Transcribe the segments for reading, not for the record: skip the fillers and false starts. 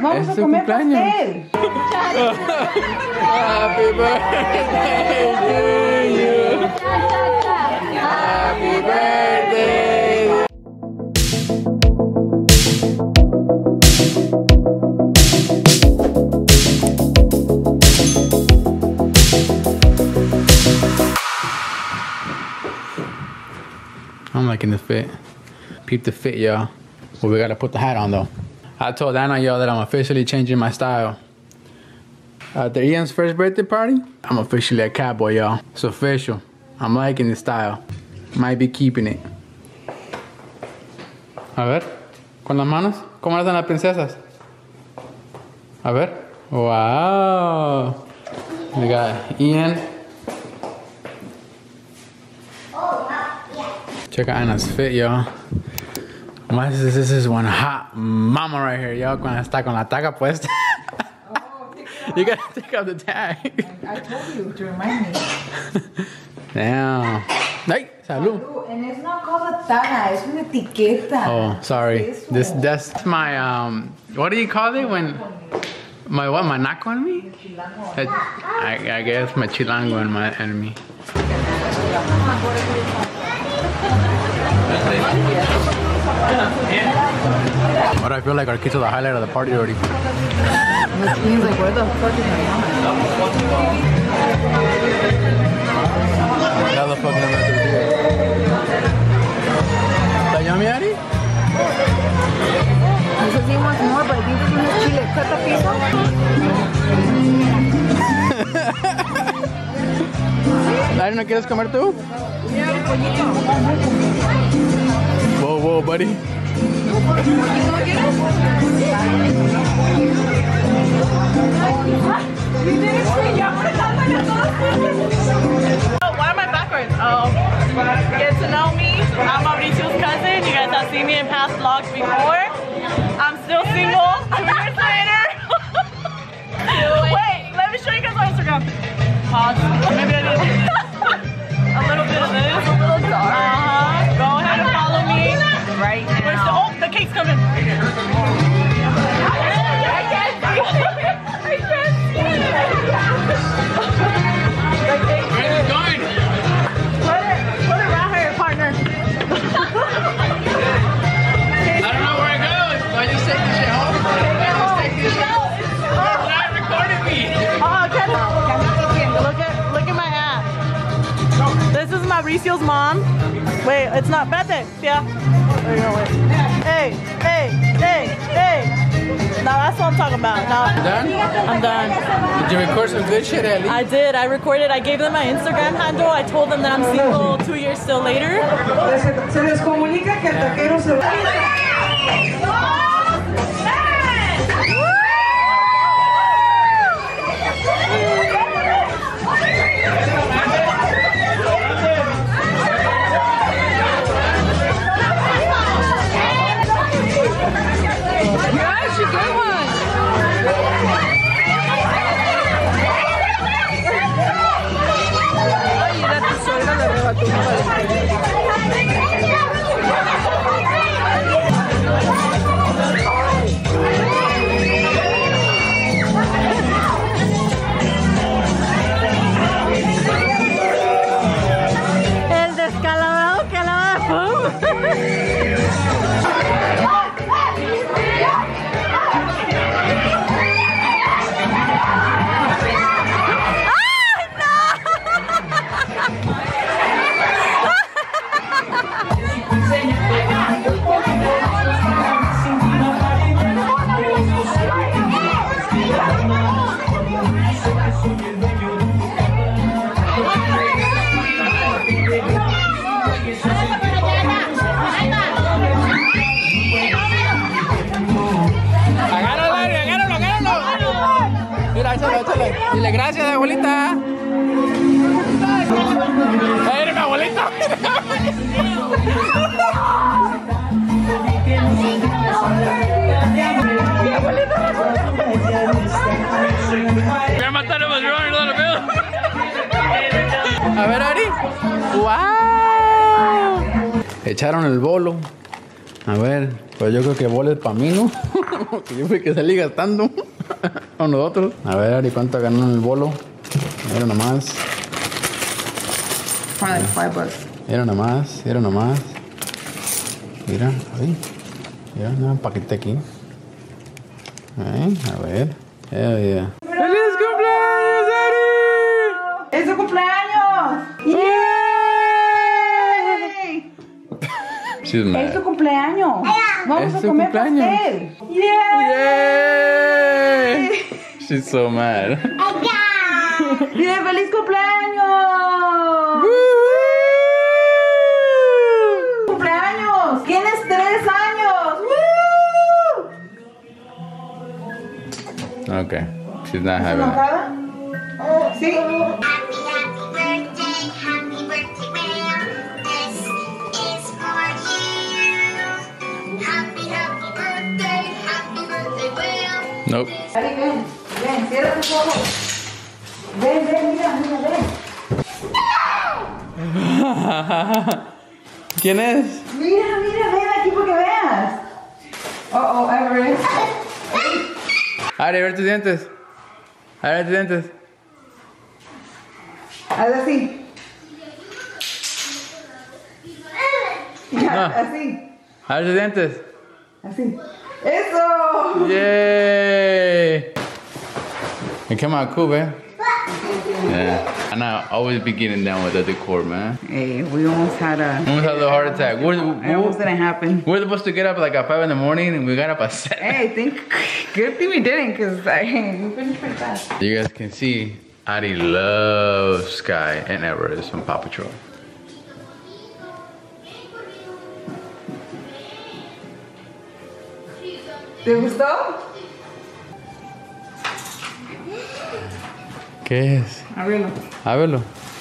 Vamos a comer pastel. Happy birthday to you. Happy birthday. I'm liking the fit. Peep the fit, y'all. Well, we gotta put the hat on though. I told Anna, y'all, that I'm officially changing my style. After Ian's first birthday party, I'm officially a cowboy, y'all. It's official. I'm liking the style. Might be keeping it. A ver, con las manos. ¿Cómo hacen las princesas? A ver. Wow. We got Ian. Check out Anna's fit, y'all. This is one hot mama right here, y'all. Cuando está con la taga puesta. You gotta take out the tag. I told you to remind me. Damn. Ay, salud. And it's not called a taga, es una etiqueta. Oh, sorry. That's my what do you call it when my what? My naco enemy? I guess my chilango and my enemy. But I feel like our kids are the highlight of the party already. Which means like, where the fuck is my mom? How the fuck am I to do it? ¿Está yummy, Ari? He says he wants more, but I think this one has chile. Cut the piece off. Ari, ¿no quieres comer tú? Whoa, whoa, buddy. Why am I backwards? Oh, get to know me. I'm Mauricio's cousin. You guys have seen me in past vlogs before. I'm still single. 2 years later. Wait, let me show you guys my Instagram. Pause. Maybe I did a little bit of this. A little dark. Go ahead and follow me right now. The cake's coming. I can't see it. Where's it going? Put it right here, partner. I don't know where it goes. Do I just take this shit home? Not recording me. Look at my app. This is Mauricio's mom. Wait, it's not. Vete. Yeah. There you go. Wait. Hey. Now that's what I'm talking about. Now Done? I'm done. Did you record some good shit, Ellie? I did. I recorded. I gave them my Instagram handle. I told them that I'm single 2 years still later. Se les comunica que el taquero se va. El descalabrado que la Échale. Dile gracias, abuelita. ¡Eres mi abuelita! Voy a matar a Madrid, no lo veo. A ver, Ari. ¡Wow! Echaron el bolo. A ver, pues yo creo que bolo es para mí, ¿no? Yo fui que salí gastando con nosotros. A ver, Ari, ¿cuánto ganó en el bolo? Era nomás. Probably like $5. Era nomás. Mira, ahí. Mira, un paquete aquí. Ahí, a ver. Yeah. ¡Feliz cumpleaños, Ari! ¡Es su cumpleaños! ¡Yay! She's mad. ¡Es su cumpleaños! ¡Vamos Es a su comer cumpleaños. pastel! Yay! She's so mad. ¡Bien, feliz cumpleaños! ¡Cumpleaños! ¡Tienes 3 años! ¡Woo! Okay, she's not having it. ¿Enojada? ¿Sí? Happy birthday, ma'am. This is for you. Happy birthday, ma'am. Nope. Ari, ven, cierra tus ojos. Ven, mira, ven. ¿Quién es? Mira, ven aquí para que veas. Oh, Everett. Ari, a ver tus dientes. Haz así. No. Así. A ver tus dientes. Así. ¡Eso! Yay! It came out cool, man. Yeah. And I always be getting down with the decor, man. Hey, we almost had a... Almost had a heart attack. It almost didn't happen. We're supposed to get up like at 5 in the morning, and we got up at 7. Hey, good thing we didn't, because we finished pretty fast. You guys can see, Ari loves Sky and Everest from Paw Patrol. ¿Te gustó? ¿Qué es? Ábrelo. Ábrelo.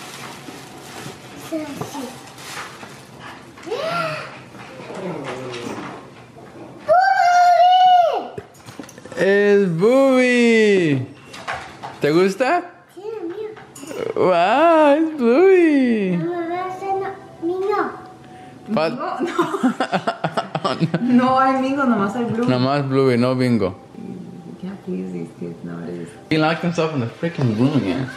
Es Bluey. ¿Te gusta? Sí, mío. Wow, es Bluey. No hay bingo, nomás hay blue. Nomás Bluey, no bingo. You can't please these kids nowadays. He locked himself in the freaking room again.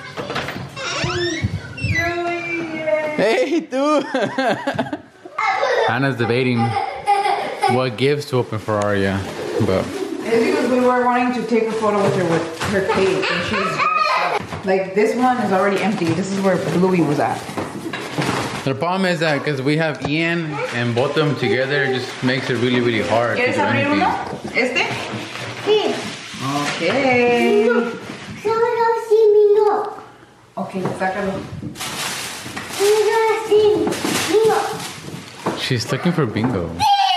Hey, tú! Hannah's debating what gifts to open for Arya, but It's because we were wanting to take a photo with her cake, and she's dressed up. Like, this one is already empty. This is where Bluey was at. the problem is that because we have Ian and both of them together, it just makes it really, really hard to ¿Quieres do abrir anything. uno? ¿Este? Sí. Okay. Solo sí, bingo. Okay, sácalo. Solo sí, bingo. She's looking for bingo.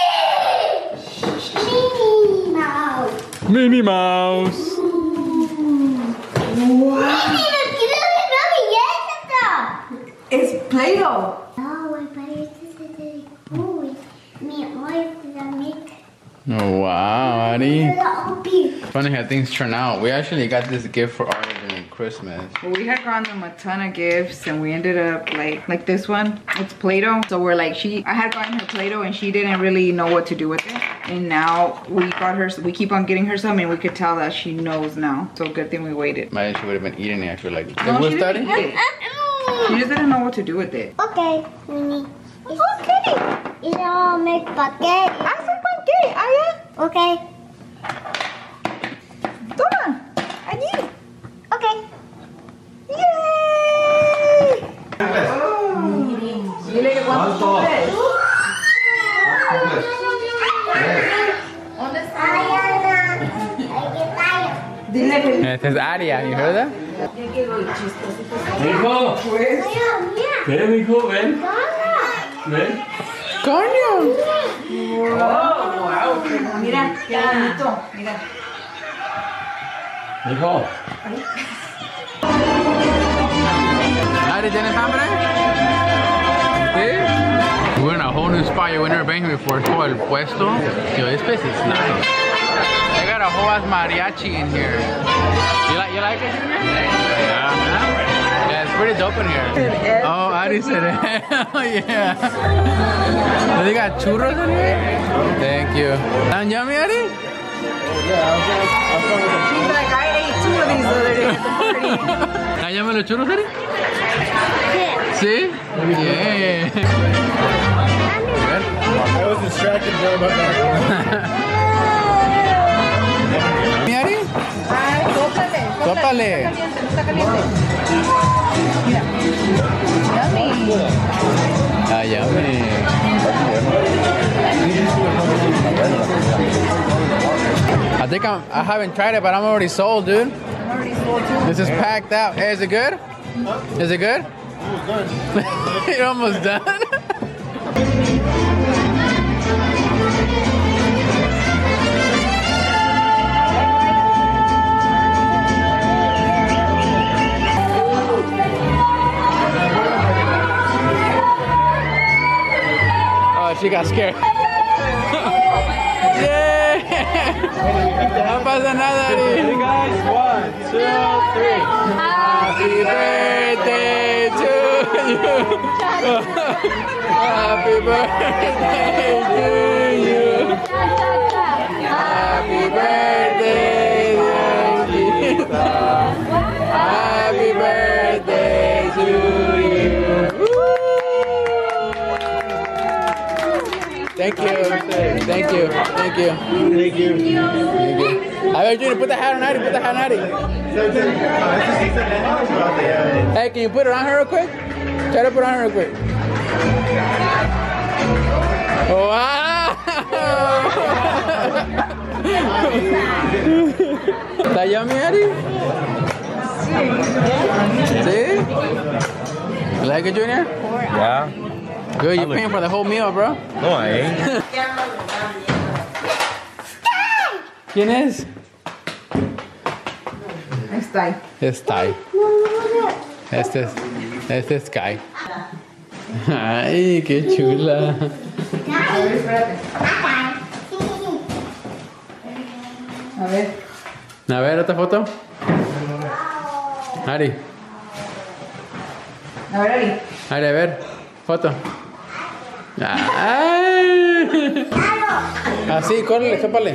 Minnie Mouse. Minnie Mouse! Minnie, ¿no quieres ver mi galleta? It's Play-Doh. No, güey, parece de uy. Mi hoy la mica. Oh, wow, Ari. La opi. Funny how things turn out. We actually got this gift for Arya during Christmas. We had gotten them a ton of gifts, and we ended up like this one. It's Play-Doh. So we're like, I had gotten her Play-Doh, and she didn't really know what to do with it. And now we got her. We keep on getting her some, and we could tell that she knows now. So good thing we waited. Maybe she would have been eating it if you're like, No, what's she that? didn't eat it. She just didn't know what to do with it. Okay, Minnie. It's okay. Y luego make paquete. Haz un pancake, Aya. Okay. Toma, allí. Okay. Yay! Dile que cuántos cumples. Dile que It says Arya, you heard that? Hijo, pues. ven, hijo, ven. Ven. ¡Coño! Wow, mira, qué bonito. Mira. Hijo. Ari, ¿tienes hambre? ¿Sí? We're in a whole new spot. We've never been here before. It's called El Puesto. Yo, this place is nice. They got a whole ass mariachi in here. You like it, Junior? Yeah, it's pretty dope in here. Oh, Ari said it. Hell yeah. They got churros in here? Thank you. Sound yummy, Ari? She's like, I ate 2 of these the other day at the party. ¿Ya me los churros, Ari? ¿Sí? Yeah. I was distracted for about that. ¿Mi Ari? Ay, sóplale. Sóplale. Está caliente. Mira. Yummy. Ah, yummy. I think I haven't tried it, but I'm already sold, dude. I'm already full too. This is packed out. Hey, is it good? Is it good? You're almost done. Oh, she got scared. Yeah. No pasa nada, Ari. Hey guys, 1, 2, 3. Happy birthday to you. Happy birthday to you. Happy birthday, Yoshita. Happy birthday to you. Thank you. Thank you. Thank you. Thank you. A ver, Junior, put the hat on Ari. Put the hat on Ari. Hey, can you put it on her real quick? Try to put it on her real quick. Wow! ¿Está yummy, Ari? Sí. You like it, Junior? Yeah. Good, you're paying for the whole meal, bro. No, I ain't. ¿Quién es? Es Ty. Es Ty. Este es Sky. Ay, qué chula. A ver. A ver, otra foto. Ari, A ver, Ari. Ari, a ver. Foto. Ay. Así, córrele, sópale.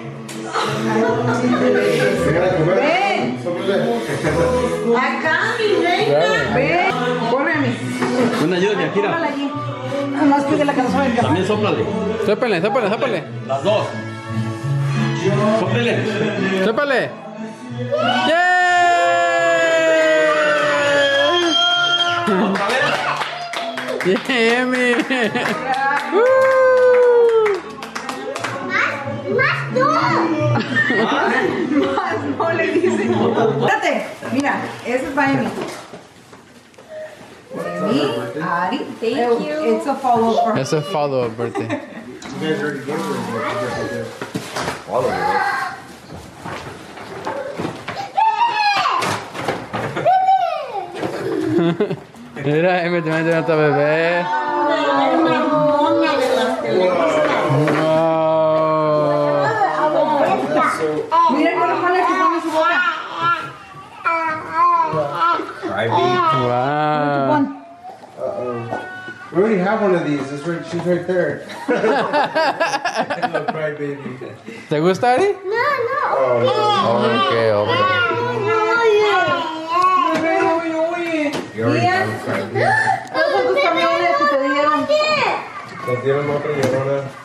Ven. Acá, mi reina. Ven. Corre a mí. Una ayuda, Akira. Póngala allí. Nomás pídele que no se venga. También sóplale. Sópale, sópale, sópale. Las dos. Sóplele. Sópale. ¡Yeah! Otra vez. Yeah, me. Más no le dice. Espérate. Mira, ese es para mí. Emi, Ari. Thank you. It's a follow-up for That's a follow-up birthday. You guys already gave her a All of it. Mira, Emi, te mete otra bebé. Wow. Mira cómo lo pone aquí en su boca. Wow. We already have one of these. It's right, she's right there. Little cry baby. ¿Te gusta, Ari? Okay, over there. You already have a cry baby. Todos tus camiones que te dieron. Nos dieron otra llorona.